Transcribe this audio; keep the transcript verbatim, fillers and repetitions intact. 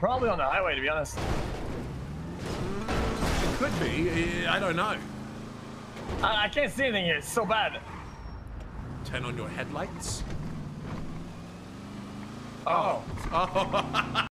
Probably on the highway, to be honest. It could be. I don't know. I, I can't see anything here. It's so bad. Turn on your headlights. Oh. Oh.